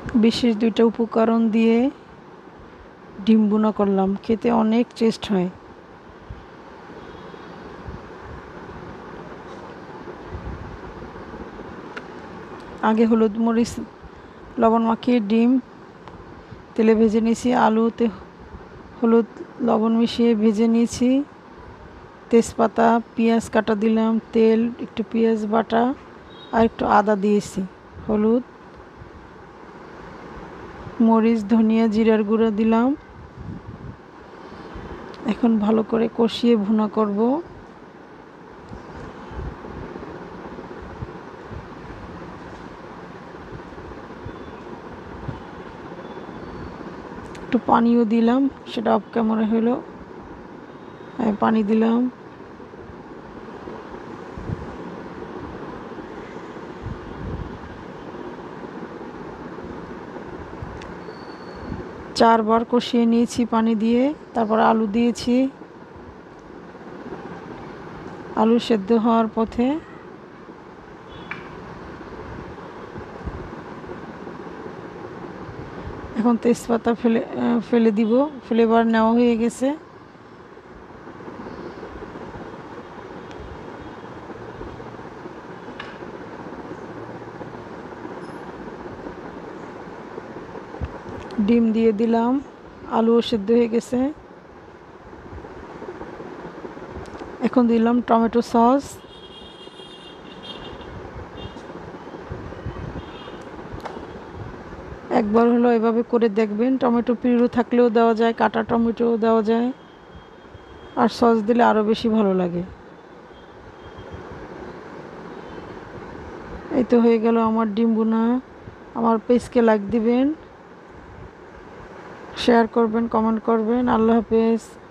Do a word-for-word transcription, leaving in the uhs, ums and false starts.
বিশেষ দুইটা উপকরণ দিয়ে ডিম ভুনা করলাম, খেতে অনেক টেস্ট হয়। আগে হলুদ মরিচ লবণ মাখিয়ে ডিম তেলে ভেজে নিয়েছি, আলুতে হলুদ লবণ মিশিয়ে ভেজে নিয়েছি। তেজপাতা পেঁয়াজ কাটা দিলাম, তেল একটু পেঁয়াজ বাটা আর একটু আদা দিয়েছি, হলুদ মরিচ ধনিয়া জিরার গুঁড়ো দিলাম। এখন ভালো করে কষিয়ে ভুনা করব। একটু পানিও দিলাম, সেটা অফ ক্যামেরা হলো। পানি দিলাম, চারবার কষিয়ে নিয়েছি পানি দিয়ে। তারপর আলু দিয়েছি, আলু সেদ্ধ হওয়ার পথে। এখন তেজপাতা ফেলে ফেলে দিব, ফ্লেভার নেওয়া হয়ে গেছে। ডিম দিয়ে দিলাম, আলুও সেদ্ধ হয়ে গেছে। এখন দিলাম টমেটো সস, একবার হলো এভাবে করে দেখবেন। টমেটো পিউরি থাকলেও দেওয়া যায়, কাটা টমেটোও দেওয়া যায়, আর সস দিলে আরও বেশি ভালো লাগে। এই তো হয়ে গেল আমার ডিম ভুনা। আমার পেজকে লাইক দিবেন, শেয়ার করবেন, কমেন্ট করবেন। আল্লাহ হাফেজ।